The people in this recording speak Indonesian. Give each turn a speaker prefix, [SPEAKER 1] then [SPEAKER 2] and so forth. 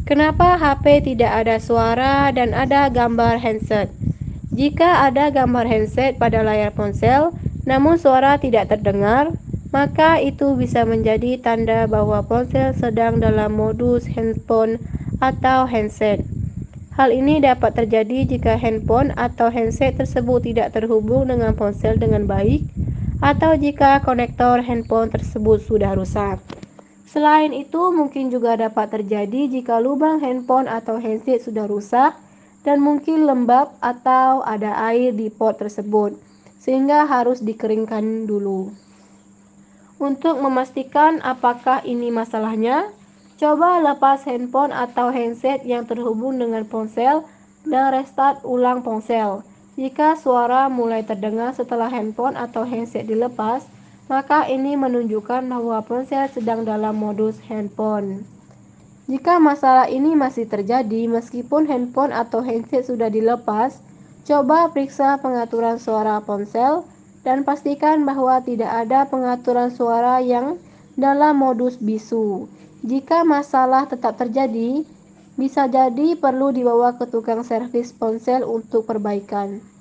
[SPEAKER 1] Kenapa HP tidak ada suara dan ada gambar handset? Jika ada gambar handset pada layar ponsel, namun suara tidak terdengar, maka itu bisa menjadi tanda bahwa ponsel sedang dalam modus handphone atau handset. Hal ini dapat terjadi jika handphone atau handset tersebut tidak terhubung dengan ponsel dengan baik, atau jika konektor handphone tersebut sudah rusak. Selain itu, mungkin juga dapat terjadi jika lubang handphone atau handset sudah rusak dan mungkin lembab atau ada air di port tersebut, sehingga harus dikeringkan dulu. Untuk memastikan apakah ini masalahnya, coba lepas handphone atau handset yang terhubung dengan ponsel dan restart ulang ponsel. Jika suara mulai terdengar setelah handphone atau handset dilepas, maka ini menunjukkan bahwa ponsel sedang dalam modus handphone. Jika masalah ini masih terjadi meskipun handphone atau handset sudah dilepas, coba periksa pengaturan suara ponsel dan pastikan bahwa tidak ada pengaturan suara yang dalam modus bisu. Jika masalah tetap terjadi, bisa jadi perlu dibawa ke tukang servis ponsel untuk perbaikan.